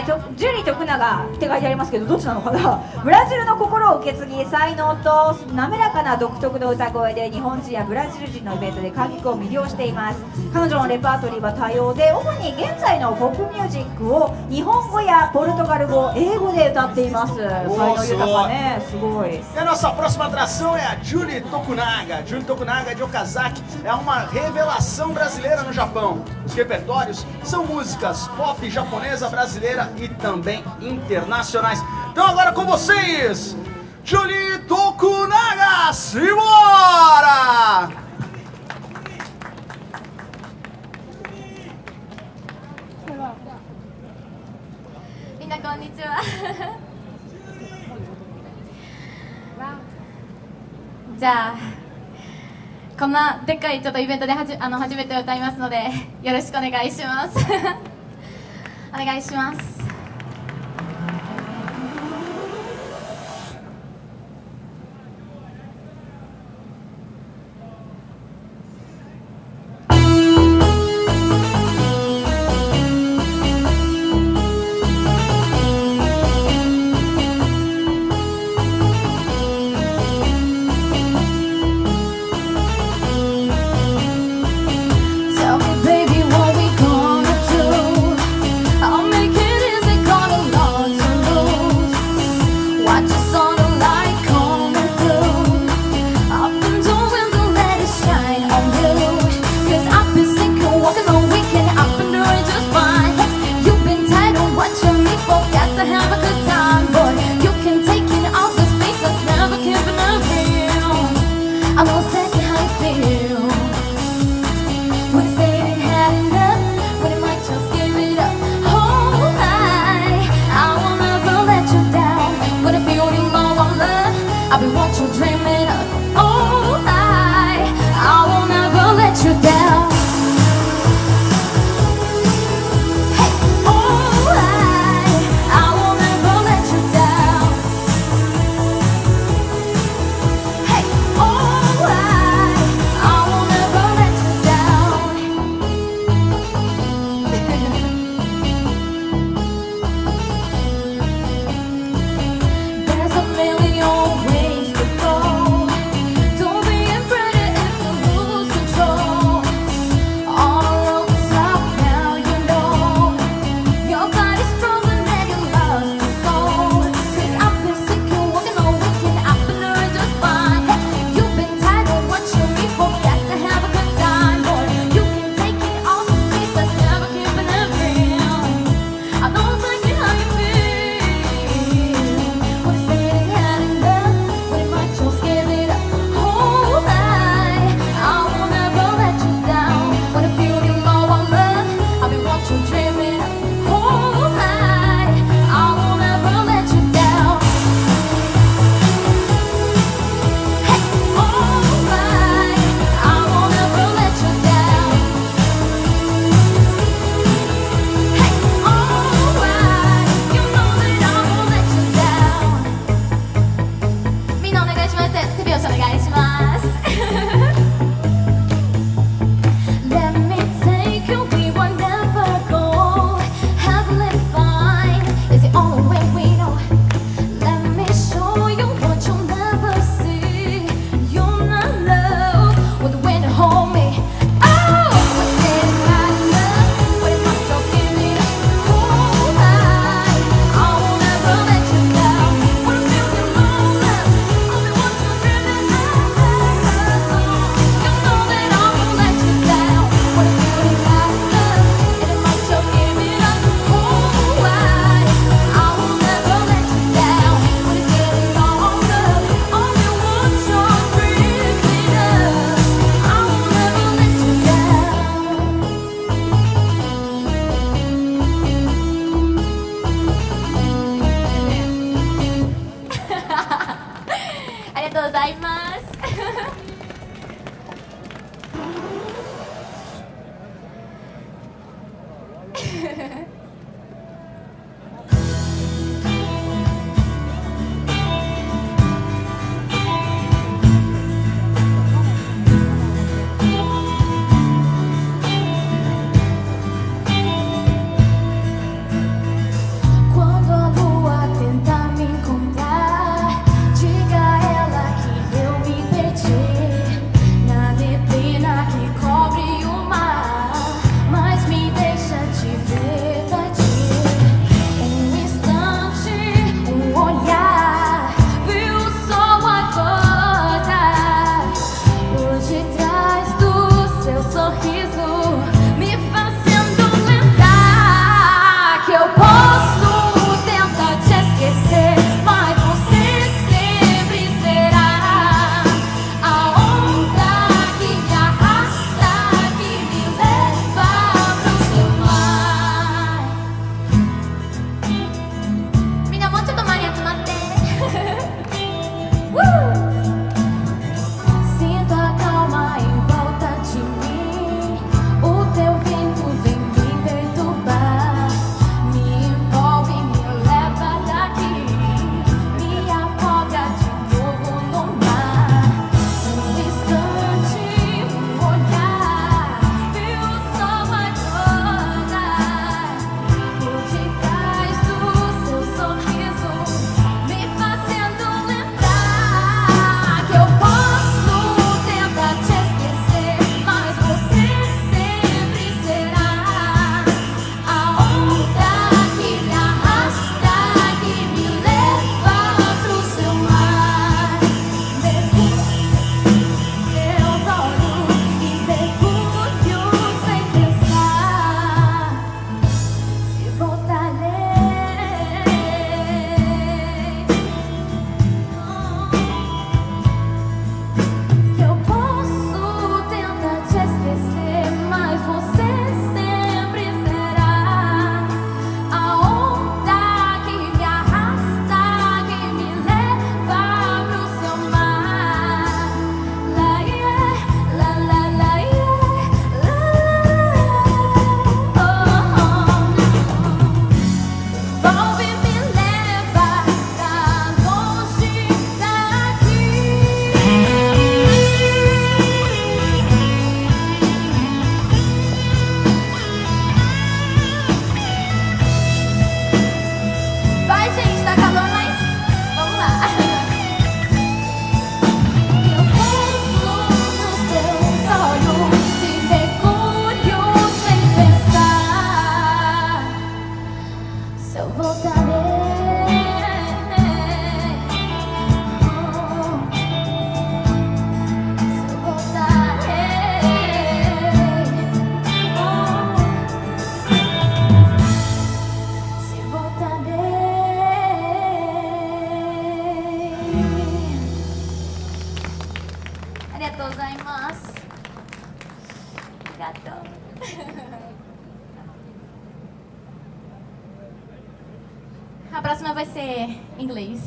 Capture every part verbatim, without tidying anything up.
とジュリー徳永って書いてありますけど、どっちなのかな。ブラジルの心を受け継ぎ、才能と滑らかな独特の歌声で日本人やブラジル人のイベントで観客を魅了しています。彼女のレパートリーは多様で、主に現在のポップミュージックを日本語やポルトガル語、英語で歌っています。才能豊かね、すごい。 E a nossa próxima atração é a Julie Tokunaga. Julie Tokunaga de Okazaki é uma revelação brasileira no Japão. Os repertórios são músicas pop japonesa, brasileira e também internacionais. Então agora com vocês, Julie Tokunaga, simbora! みんなこんにちは。じゃあこんなでっかいちょっとイベントではじあの初めて歌いますのでよろしくお願いします。お願いします。I've been watching, dreaming of, oh, I, I will never let you down. Hey, oh, I, I will never ありがとうございます。ありがとう。A próxima vai ser inglês.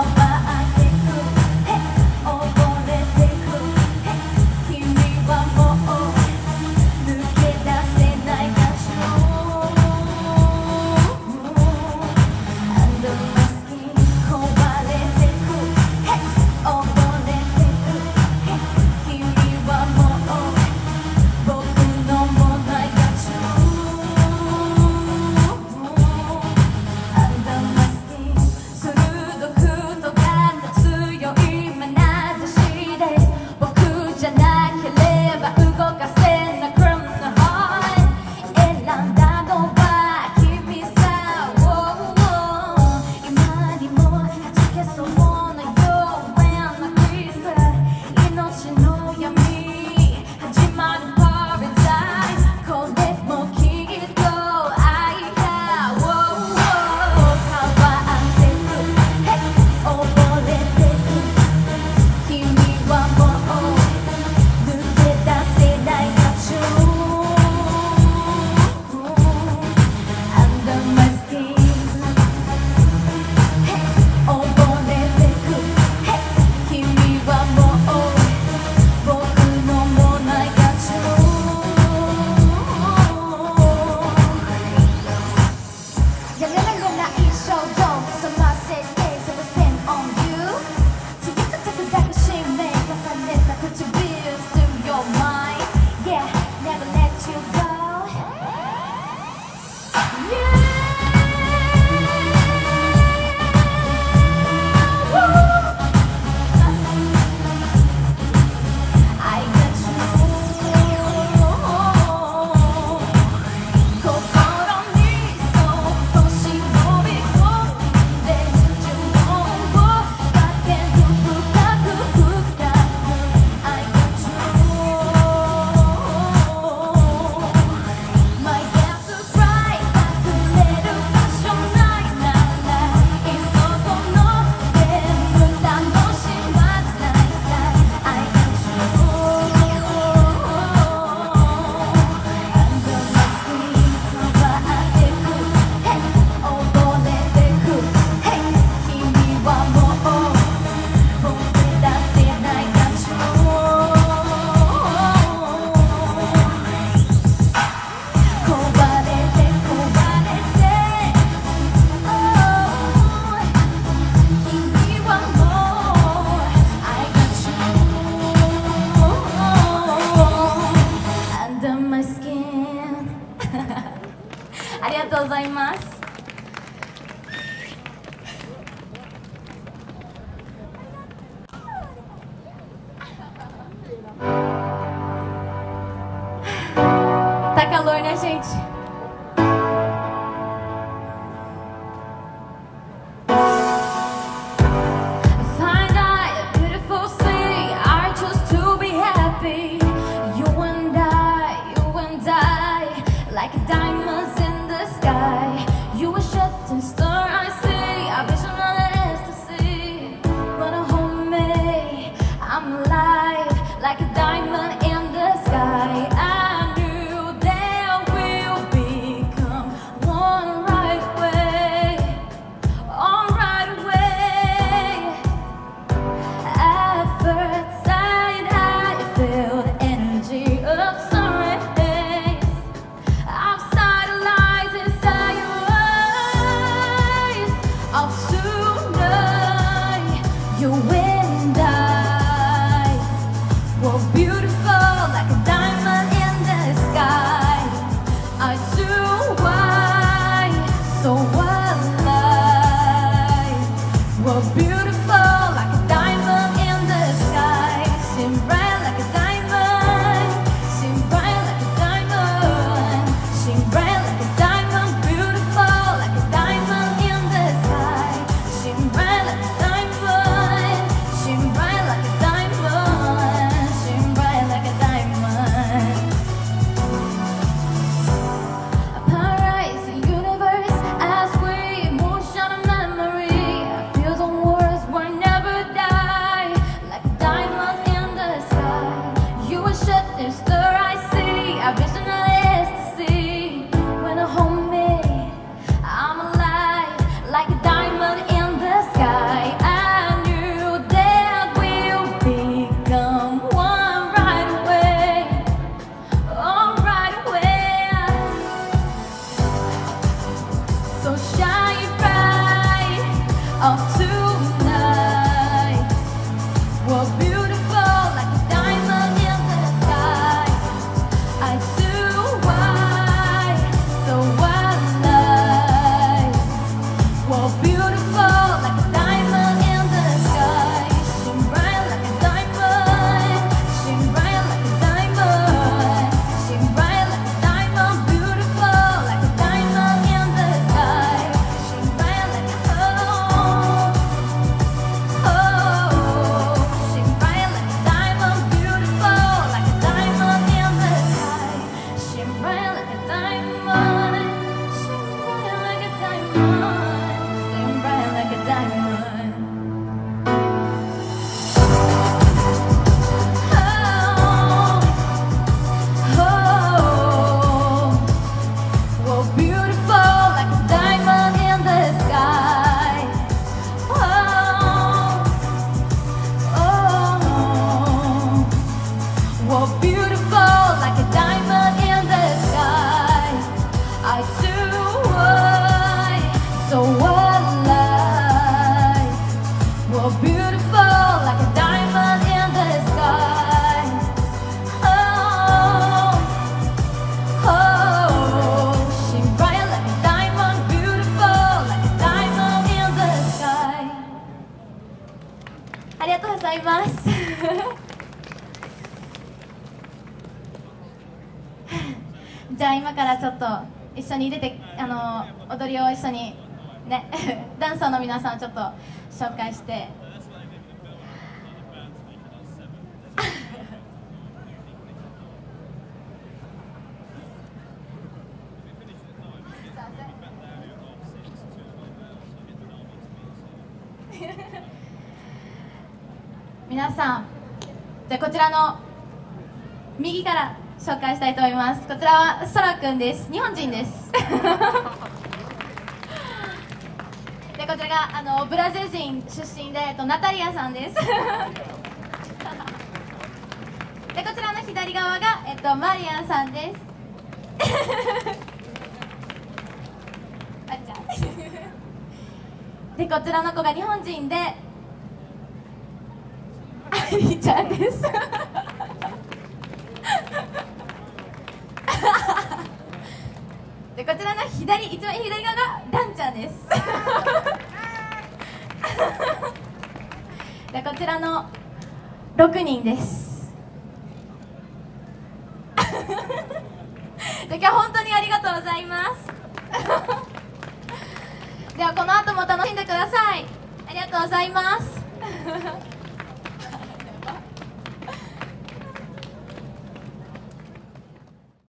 One more うございます。Tá calor, né, gente? Find out a beautiful sea. I choose to be happy. You and I, you and I, like diamonds in the sky. You a shooting star, I see. A vision of ecstasy. When I hold me, I'm alive, like a diamond in the sky. Iじゃあ今からちょっと一緒に出てあの踊りを一緒にねダンサーの皆さんちょっと紹介して皆さんじゃあこちらの右から紹介したいと思います。こちらはそらくんです。日本人ですでこちらがあのブラジル人出身で、えっと、ナタリアさんですでこちらの左側が、えっと、マリアンさんですあっちゃんでこちらの子が日本人でアリちゃんですででこちらの左一番左側がランちゃんですでこちらのろくにんですで今日は本当にありがとうございますではこの後も楽しんでください。ありがとうございます